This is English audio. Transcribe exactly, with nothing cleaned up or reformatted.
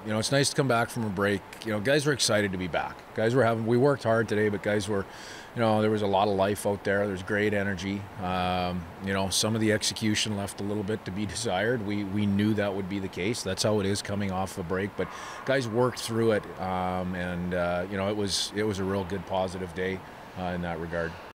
you know, it's nice to come back from a break. You know, guys were excited to be back. Guys were having, we worked hard today, but guys were, you know, there was a lot of life out there. There's great energy. Um, you know, some of the execution left a little bit to be desired. We we knew that would be the case. That's how it is coming off a break. But guys worked through it, um, and uh, you know, it was it was a real good positive day uh, in that regard.